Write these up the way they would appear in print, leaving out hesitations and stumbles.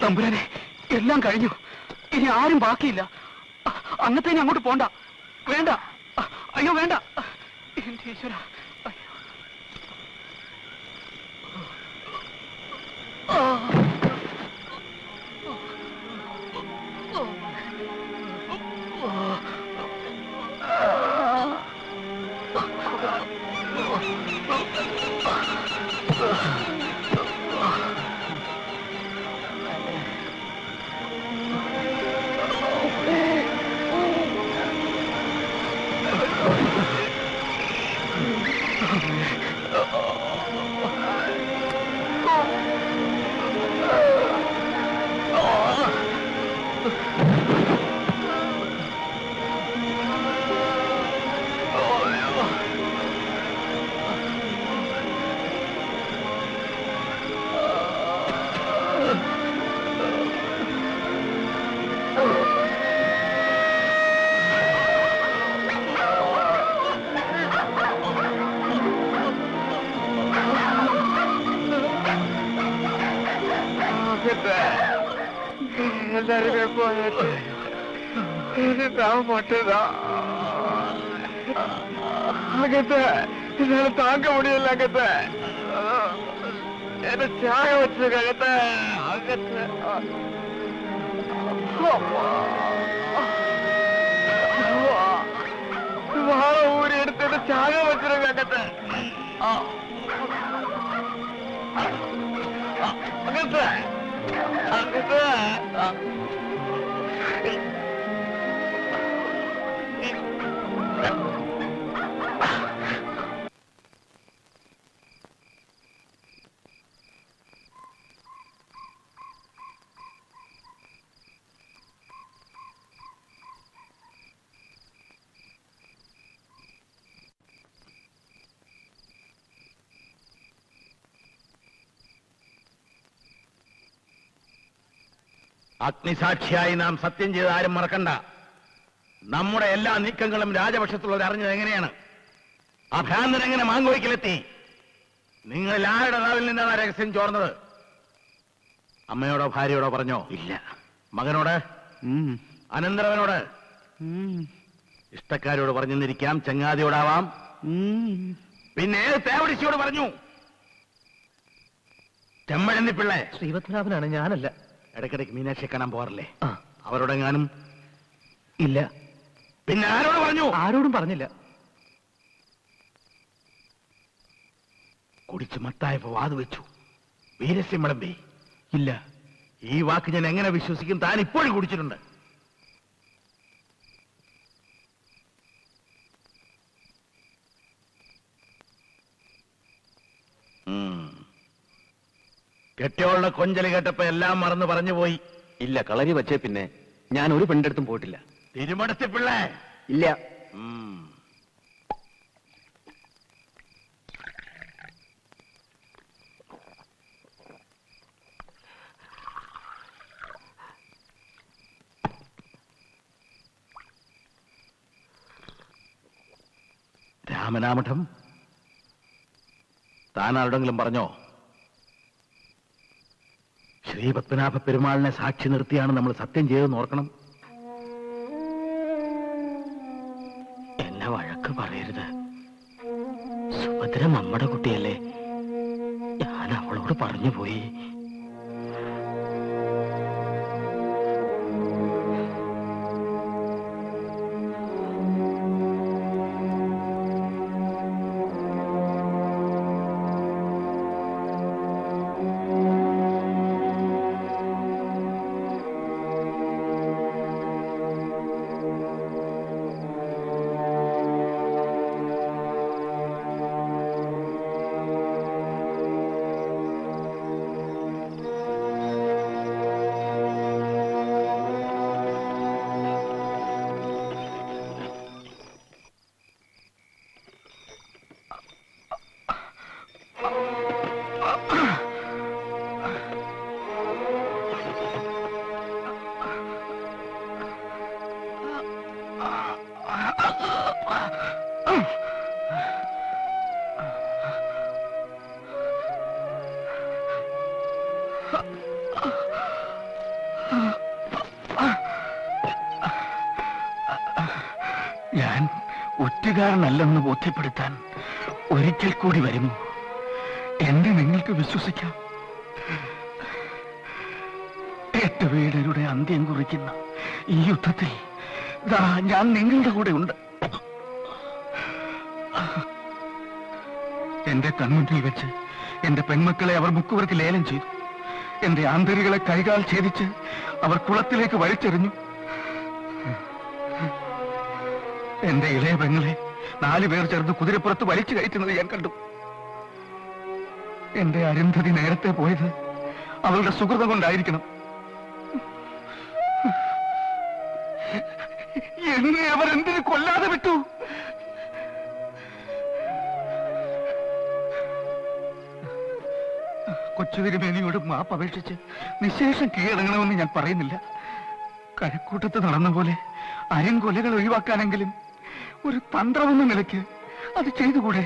തമ്പുരാനെ, എല്ലാം കഴിഞ്ഞു. ഇനി ആരും ബാക്കിയില്ല. അന്നത്തെ ഇനി അങ്ങോട്ട് പോണ്ട. വേണ്ട, അയ്യോ വേണ്ട. എന്റെ ഈശ്വര, என்னால தாங்க முடியல அகத்த. என்ன சாக வச்சிருக்க அகத்த. அகத்த வாழ ஊர் எடுத்துட்டு சாக வச்சிருக்க அகத்த. அகத்த அகத்த അഗ്നിസാക്ഷിയായി നാം സത്യം ചെയ്ത് ആരും മറക്കണ്ട. നമ്മുടെ എല്ലാ നീക്കങ്ങളും രാജപക്ഷത്തുള്ളവർ അറിഞ്ഞത് എങ്ങനെയാണ്? ആ ഭ്രാന്തൻ എങ്ങനെ മാങ്കോയ്ക്കിലെത്തി? നിങ്ങൾ ആരുടെ നാവിൽ നിന്നാണ് ആ രഹസ്യം ചോർന്നത്? അമ്മയോടോ ഭാര്യയോടോ പറഞ്ഞോ? ഇല്ല. മകനോട്? അനന്തരവനോട്? ഇഷ്ടക്കാരോട് പറഞ്ഞെന്നിരിക്കാം, ചങ്ങാതിയോടാവാം. പിന്നെ ഏത് തേവടിച്ചിയോട് പറഞ്ഞു? ചെമ്മഴന്തിപ്പിള്ളേ? ശ്രീപത്മനാഭനാണ്, ഞാനല്ല. ഇടയ്ക്കിടയ്ക്ക് മീനാക്ഷിയെ കാണാൻ പോകാറില്ലേ? അവരോടെങ്ങാനും? ഇല്ല. പിന്നെ ആരോട് പറഞ്ഞു? ആരോടും പറഞ്ഞില്ല. കുടിച്ച് മത്തായപ്പോ വാത് വെച്ചു, വീരസ്യം വിളമ്പി. ഇല്ല. ഈ വാക്ക് ഞാൻ എങ്ങനെ വിശ്വസിക്കും? താൻ ഇപ്പോഴും കുടിച്ചിട്ടുണ്ട്. കെട്ടിയോളുടെ കൊഞ്ചല് കേട്ടപ്പോ എല്ലാം മറന്ന് പറഞ്ഞു പോയി. ഇല്ല, കളരി വച്ചേ പിന്നെ ഞാൻ ഒരു പെണ്ണെടുത്തും പോയിട്ടില്ല. തിരുമടത്തിപ്പിള്ളേ? ഇല്ല. രാമനാമഠം, താൻ ആരോടെങ്കിലും പറഞ്ഞോ? ശ്രീപത്മനാഭ പെരുമാളിനെ സാക്ഷി നിർത്തിയാണ് നമ്മൾ സത്യം ചെയ്തെന്ന് ഓർക്കണം. എന്നെ വഴക്ക് പറയരുത്. സുഭദ്ര നമ്മുടെ കുട്ടിയല്ലേ, ഞാൻ അവളോട് പറഞ്ഞു പോയി. തെറ്റുകാരനല്ലെന്ന് ബോധ്യപ്പെടുത്താൻ ഒരിക്കൽ കൂടി വരുന്നു. എന്നെ നിങ്ങൾക്ക് വിശ്വസിക്കാം. 8 വീടരുടെ അന്ത്യം കുറിക്കുന്ന ഈ യുദ്ധത്തിൽ ഞാൻ നിങ്ങളുടെ കൂടെ ഉണ്ട്. എന്റെ കൺമുന്നിൽ വെച്ച് എന്റെ പെൺമക്കളെ അവർ മുക്കുവർക്ക് ലേലം ചെയ്തു. എന്റെ ആന്തരികളെ കൈകാൽ ഛേദിച്ച് അവർ കുളത്തിലേക്ക് വലിച്ചെറിഞ്ഞു. എന്റെ ഇളയ പെങ്ങളെ 4 പേർ ചേർന്ന് കുതിരപ്പുറത്ത് വലിച്ചു കയറ്റുന്നത് ഞാൻ കണ്ടു. എന്റെ അരുന്ധതി നേരത്തെ പോയത് അവളുടെ സുഹൃതം കൊണ്ടായിരിക്കണം. എന്നെ അവർ എന്തിനു കൊല്ലാതെ വിട്ടു? കൊച്ചുതിരുമേനിയോട് മാപ്പ് അപേക്ഷിച്ച് നിശേഷം കീഴടങ്ങണമെന്ന് ഞാൻ പറയുന്നില്ല. കരക്കൂട്ടത്ത് നടന്ന പോലെ അരിങ്കൊലകൾ ഒഴിവാക്കാനെങ്കിലും ഒരു തന്ത്രമെന്ന നിലയ്ക്ക് അത് ചെയ്തുകൂടെ?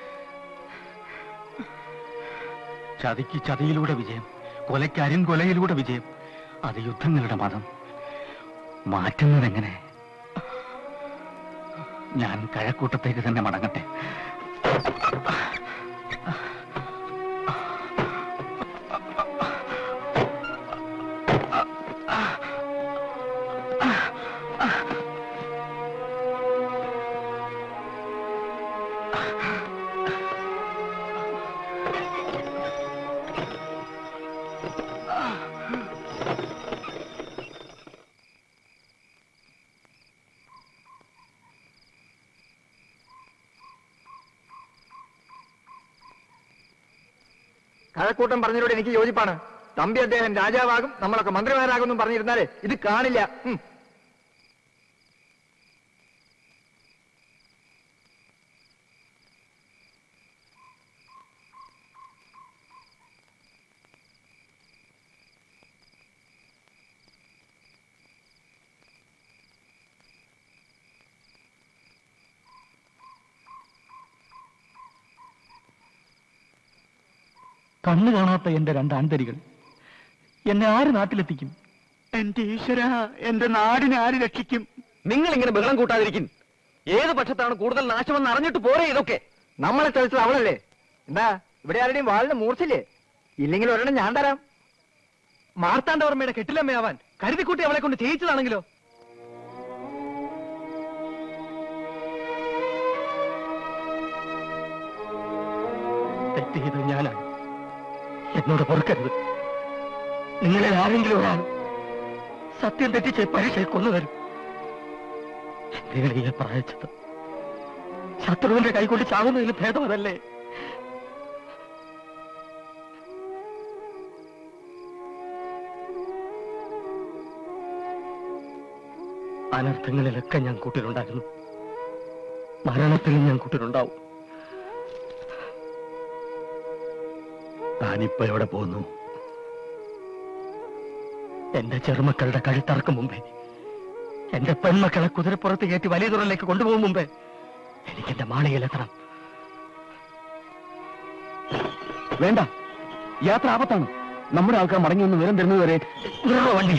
ചതിക്ക് ചതിയിലൂടെ വിജയം, കൊലയ്ക്ക് അരിങ്കൊലയിലൂടെ വിജയം. അത് യുദ്ധങ്ങളുടെ മതം. മാറ്റുന്നതെങ്ങനെ? ഞാൻ കഴക്കൂട്ടത്തേക്ക് തന്നെ മടങ്ങട്ടെ. കഴക്കൂട്ടം പറഞ്ഞതിലൂടെ എനിക്ക് യോജിപ്പാണ്. തമ്പി അദ്ദേഹം രാജാവാകും, നമ്മളൊക്കെ മന്ത്രിമാരാകുമെന്നും പറഞ്ഞിരുന്നാലേ ഇത് കാണില്ല. കണ്ണു കാണാത്ത എന്റെ 2 ആന്തരികൾ എന്നെ ആര് നാട്ടിലെത്തിക്കും? എന്റെ ഈശ്വര, എന്റെ നാടിനെ ആര് രക്ഷിക്കും? നിങ്ങൾ ഇങ്ങനെ ബഹളം കൂട്ടാതിരിക്കും. ഏത് പക്ഷത്താണ് കൂടുതൽ നാശമെന്ന് അറിഞ്ഞിട്ട് പോരെ ഇതൊക്കെ. നമ്മളെ ചതിച്ചത് അവളല്ലേ? എന്താ ഇവിടെ ആരുടെയും വാളിന് മൂർച്ചില്ലേ? ഇല്ലെങ്കിൽ ഒരെണ്ണം ഞാൻ തരാം. മാർത്താണ്ഡവർമ്മയുടെ കെട്ടിലമ്മയാവാൻ കരുതിക്കുട്ടി അവളെ കൊണ്ട് ചെയ്യിച്ചതാണെങ്കിലോ? തെറ്റ് ചെയ്തത് ഞാനാണ്. എന്നോട് പൊറുക്കരുത്. നിങ്ങളെ ആരെങ്കിലും ഒരാൾ സത്യം തെറ്റിച്ച് പരീക്ഷയെ കൊന്നുതരും. എന്തിനാണ് പ്രായച്ചത്? ശത്രുവിന്റെ കൈകൊണ്ട് ചാവുന്നതിന് ഭേദം അതല്ലേ? അനർത്ഥങ്ങളിലൊക്കെ ഞാൻ കൂട്ടിലുണ്ടായിരുന്നു. മരണത്തിലും ഞാൻ കൂട്ടിലുണ്ടാവും. താനിപ്പോ എവിടെ പോകുന്നു? എന്റെ ചെറുമക്കളുടെ കഴുത്തറക്കും മുമ്പേ, എന്റെ പെൺമക്കളെ കുതിരപ്പുറത്ത് കയറ്റി വലിയ തുറയിലേക്ക് കൊണ്ടുപോകും മുമ്പേ എനിക്ക് എന്റെ മാളികയിലെത്തണം. വേണ്ട, യാത്ര ആപത്താണ്. നമ്മുടെ ആൾക്കാർ മടങ്ങി ഒന്ന് വിവരം തരുന്നതുവരെ വണ്ടി.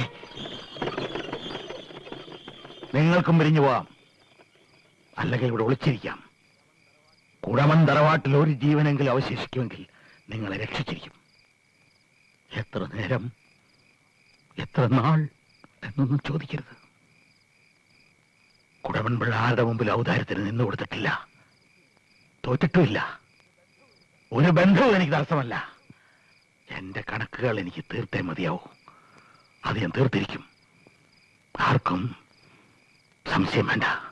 നിങ്ങൾക്കും പിരിഞ്ഞു പോവാം, അല്ലെങ്കിൽ ഇവിടെ ഒളിച്ചിരിക്കാം. കുടമൻ തറവാട്ടിൽ ഒരു ജീവനെങ്കിലും അവശേഷിക്കുമെങ്കിൽ നിങ്ങളെ രക്ഷിച്ചിരിക്കും. എത്ര നേരം, എത്ര നാൾ എന്നൊന്നും ചോദിക്കരുത്. കുടവൻപിള്ള ആരുടെ മുമ്പിൽ ഔദാര്യത്തിന് നിന്നു കൊടുത്തിട്ടില്ല, തോറ്റിട്ടുമില്ല. ഒരു ബന്ധവും എനിക്ക് തടസ്സമല്ല. എന്റെ കണക്കുകൾ എനിക്ക് തീർത്തേ മതിയാവൂ. അത് ഞാൻ തീർത്തിരിക്കും. ആർക്കും സംശയം വേണ്ട.